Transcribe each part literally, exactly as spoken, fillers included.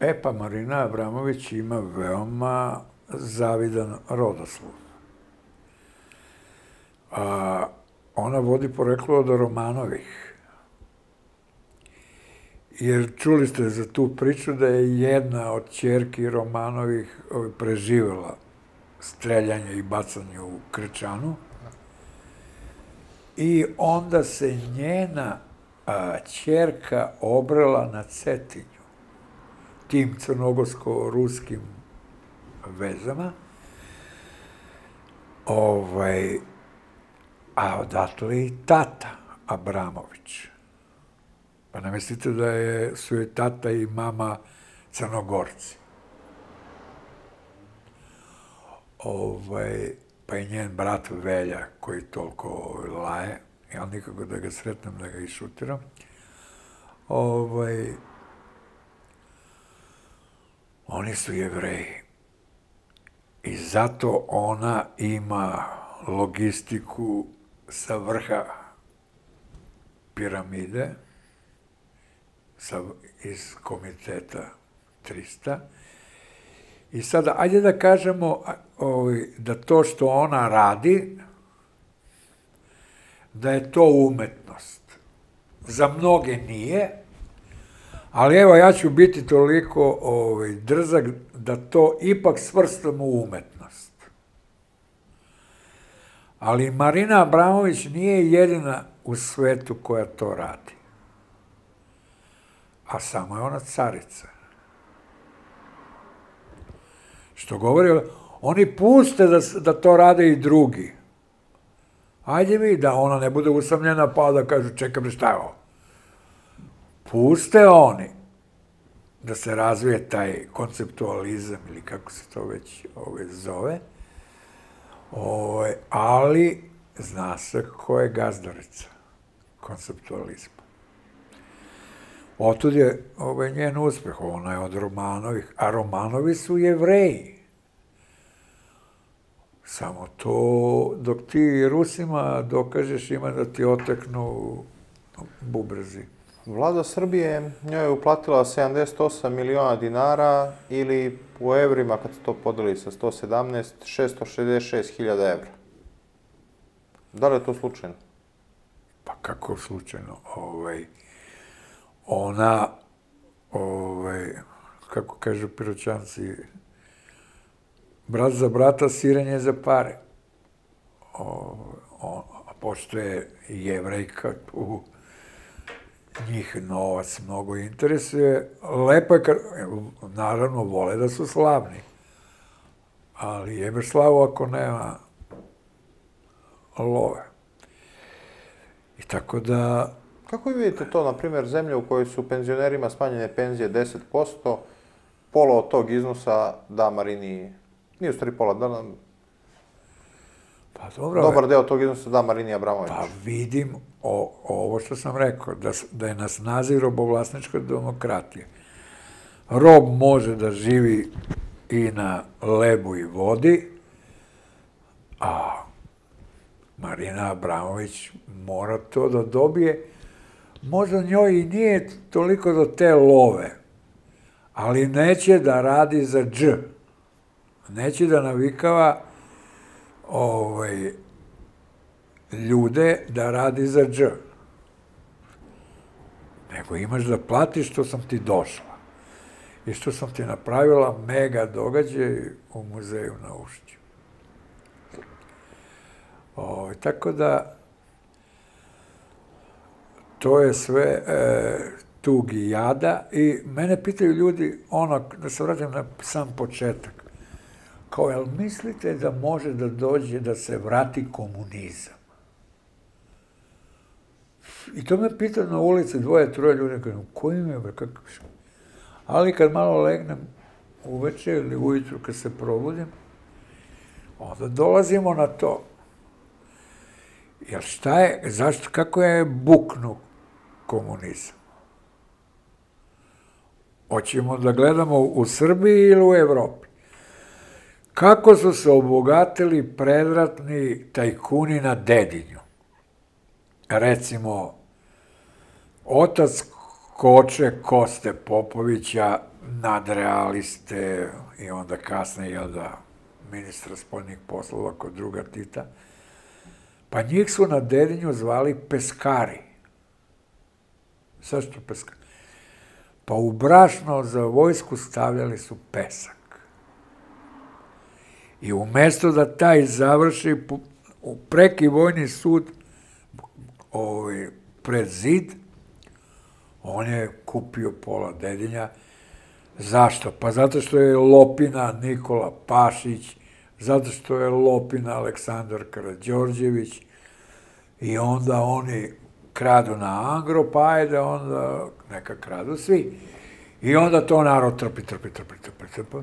E pa Marina Abramović ima veoma zavidan rodoslov. A, ona vodi poreklo od Romanovih. Jer čuli ste za tu priču da je jedna od ćerki Romanovih preživela streljanje i bacanje u krečanu. I onda se njena a, ćerka obrela na Cetinju, tim crnogorsko-ruskim vezama. Ovaj, a odatle i tata Abramović. Pa ne mislite da je, su joj tata i mama Crnogorci. Ovaj, pa i njen brat Velja, koji toliko laje, ja nikako da ga sretnem, da ga išutiram. Ovaj, oni su Jevreji. I zato ona ima logistiku sa vrha piramide, sa, iz komiteta trista. I sada, ajde da kažemo ovaj, da to što ona radi, da je to umetnost. Za mnoge nije, ali evo, ja ću biti toliko ovaj, drzak da to ipak svrstam u umetnost. Ali Marina Abramović nije jedina u svetu koja to radi. A samo je ona carica. Što govori, oni puste da, da to rade i drugi. Ajde vi, da ona ne bude usamljena pa da kažu, čekaj, šta je ovo? Puste oni da se razvije taj konceptualizam ili kako se to već ove zove, ove, ali zna se ko je gazdarica konceptualizma. Otud je ovaj, njen uspeh, ona je od Romanovih, a Romanovi su Jevreji. Samo to, dok ti Rusima dokažeš, ima da ti oteknu bubrezi. Vlada Srbije njoj je uplatila sedamdeset osam miliona dinara ili u evrima, kad se to podeli sa sto sedamnaest, šesto šezdeset šest hiljada evra. Da li je to slučajno? Pa kako slučajno? Ovaj, ona, ovaj, kako kažu Piroćanci, brat za brata, sirenje za pare. O, o, a pošto je Jevrejka tu, njih novac mnogo interesuje. Lepo je, kad, naravno, vole da su slavni. Ali jebe slavu ako nema love. I tako da... Kako vi vidite to, na primjer, zemlje u kojoj su penzionerima smanjene penzije deset posto, pola od tog iznosa da Marini, nije u stvari pola, da nam... Pa dobro, dobar deo tog iznosa da Marini Abramović. Pa vidim o, ovo što sam rekao, da, da je na snazi robovlasnička demokratija. Rob može da živi i na lebu i vodi, a Marina Abramović mora to da dobije. Možda njoj i nije toliko do te love, ali neće da radi za dž. Neće da navikava ovaj, ljude da radi za dž. Nego imaš da platiš što sam ti došla i što sam ti napravila mega događaj u muzeju na Ušću. O, tako da to je sve e, tug i jada i mene pitaju ljudi, ono, da se vratim na sam početak, kao, jel mislite da može da dođe da se vrati komunizam? I to me pita na ulici dvoje, troje ljudi, kažem, koji mi je, kako? Ali kad malo legnem uveče ili ujutru kad se probudim, onda dolazimo na to. Jer šta je, zašto, kako je buknu komunizam? Hoćemo da gledamo u Srbiji ili u Evropi? Kako su se obogatili predratni tajkuni na Dedinju? Recimo, otac koče Koste Popovića, nadrealiste i onda kasnije, jel da, ministra spoljnih poslova kod druga Tita, pa njih su na Dedinju zvali peskari. Zašto peskari? Pa u brašno za vojsku stavljali su pesak. I umjesto da taj završi u preki vojni sud ovaj, pred zid, on je kupio pola Dedinja. Zašto? Pa zato što je lopina Nikola Pašić, zato što je lopina Aleksandar Karađorđević i onda oni kradu na Angro, pa ajde onda neka kradu svi. I onda to narod trpi, trpi, trpi, trpi, trpi.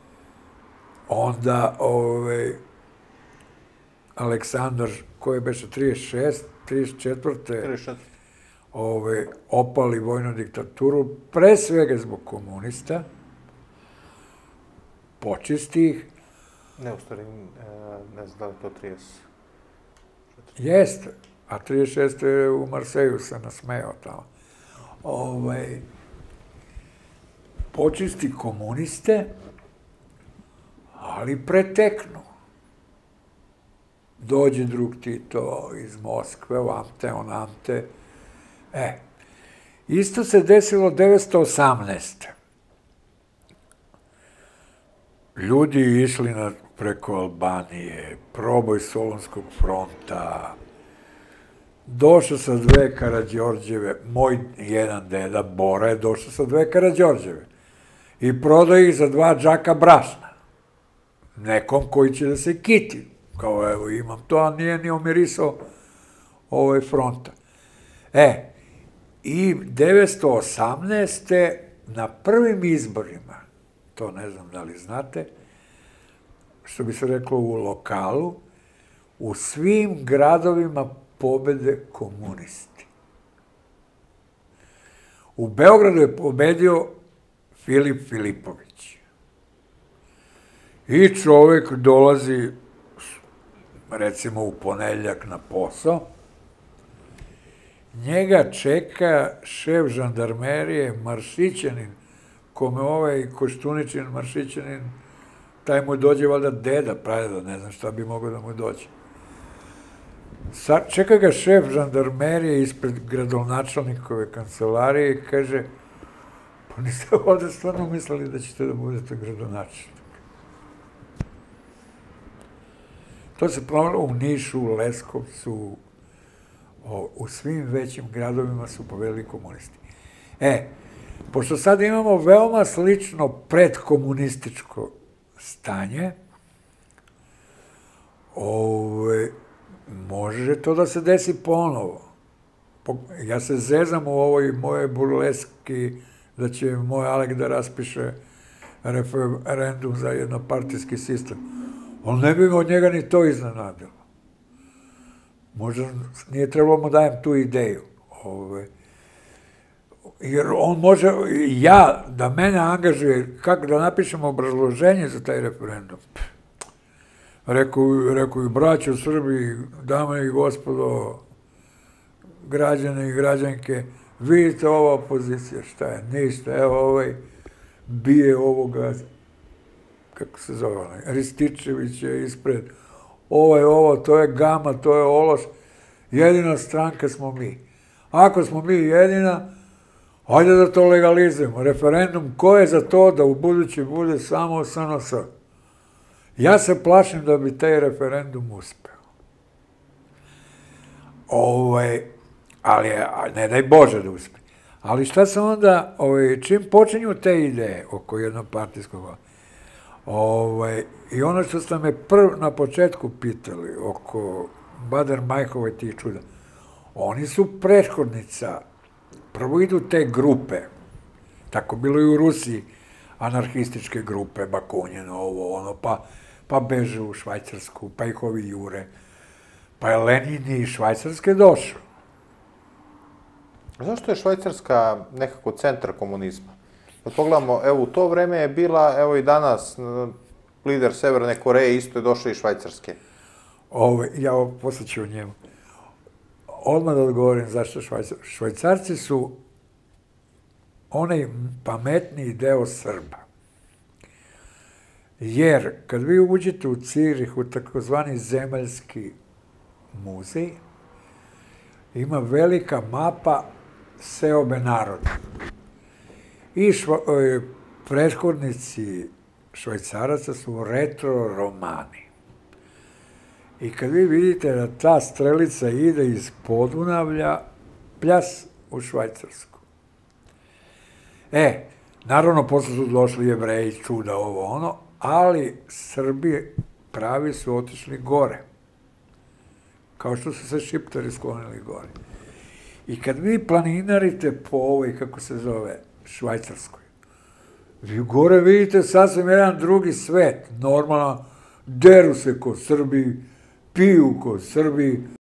Onda ovaj, Aleksandar, koji je beše trideset šest, trideset četvrte Ove, opali vojnu diktaturu, pre svega zbog komunista, počisti ih. Ne, u stvari, ne znam da li to trideset. Jeste, a trideset šeste je u Marseju se nasmejao tamo. Ove, počisti komuniste, ali preteknu. Dođe drug Tito iz Moskve, ovamte, onamte. E, isto se desilo devetsto osamnaeste. Ljudi išli na, preko Albanije, proboj Solunskog fronta, došao sa dve Karađorđeve, moj jedan deda, Bora, je došao sa dve Karađorđeve i prodao ih za dva džaka brašna. Nekom koji će da se kiti, kao evo imam to, a nije ni omirisao ovaj fronta. E, i devetsto osamnaeste na prvim izborima, to ne znam da li znate, što bi se reklo u lokalu, u svim gradovima pobede komunisti. U Beogradu je pobedio Filip Filipović. I čovek dolazi, recimo, u ponedeljak na posao, njega čeka šef žandarmerije Maršićanin, kome ovaj Koštuničin Maršićanin, taj mu dođe valjda deda, pradeda, ne znam šta bi mogao da mu dođe. Čeka ga šef žandarmerije ispred gradonačelnikove kancelarije i kaže, pa niste ovde stvarno mislili da ćete da budete gradonačelnik. To se promenilo u Nišu, u Leskovcu, u svim većim gradovima su pobedili komunisti. E, pošto sad imamo veoma slično predkomunističko stanje, ove, može to da se desi ponovo. Ja se zezam u ovoj moje burleski da će moj Alek da raspiše referendum za jednopartijski sistem. On ne bi od njega ni to iznenadilo. Možda nije trebalo mu dajem tu ideju. Jer on može, ja, da mene angažuje, kako da napišem obrazloženje za taj referendum. Rekao i braće u Srbiji, dame i gospodo, građane i građanke, vidite ova opozicija, šta je, ništa, evo ovaj bije ovoga, kako se zove onaj, Rističević je ispred, ovo je ovo, to je Gama, to je Ološ, jedina stranka smo mi. Ako smo mi jedina, hajde da to legalizujemo. Referendum, ko je za to da u budući bude samo S N S? Ja se plašim da bi taj referendum uspeo. Ali ne daj Bože da uspe. Ali šta se onda, čim počinju te ideje oko jednopartijskog, i ono što ste me prv na početku pitali oko Bader-Majhova i tih čuda, oni su prethodnica, prvo idu te grupe, tako bilo i u Rusiji, anarhističke grupe, Bakunjeno, ovo, ono, pa beže u Švajcarsku, pa ih ovi jure, pa je Lenin iz Švajcarske došao. Zašto je Švajcarska nekako centar komunizma? Kad pogledamo, evo, u to vreme je bila, evo i danas, lider Severne Koreje isto je došao iz Švajcarske. Ja posle ću o njemu. Odmah da odgovorim zašto Švajcarci. Švajcarci su onaj pametniji deo Srba. Jer kad vi uđete u Cirih, u takozvani zemaljski muzej, ima velika mapa seobe naroda. I prethodnici Švajcaraca su retro-romani. I kad vi vidite da ta strelica ide iz Podunavlja, pljas u Švajcarsku. E, naravno, posle su došli Jevreji, čuda ovo ono, ali Srbi pravi su otišli gore. Kao što su se Šiptari sklonili gore. I kad vi planinarite po ovoj, kako se zove, Švajcarskoj, vi gore vidite sasvim jedan drugi svet, normalno, deru se ko Srbi, piju ko Srbi,